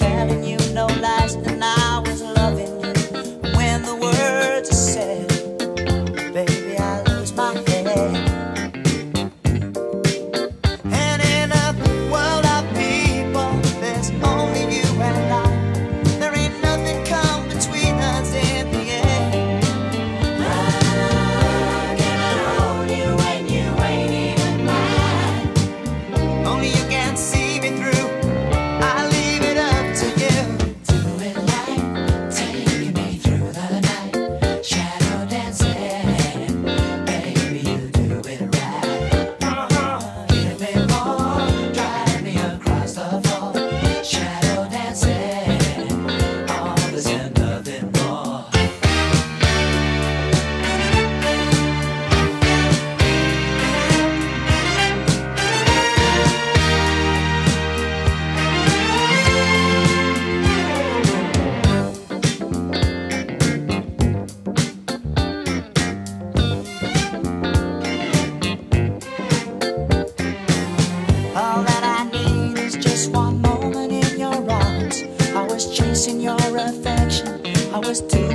telling you no lies, and I was loving you. When the words are said, baby, I lose my head. And in a world of people, there's only you and I. There ain't nothing come between us in the end. Can I hold you when you ain't even mine? Only you can see me through. I leave it up to you. Do it like taking me through the night, shadow dancing. Baby, you do it right. Give me more, drive me across the floor. Shadow dancing, all this and nothing more. All that I need is just one moment in your arms. I was chasing your affection, I was doing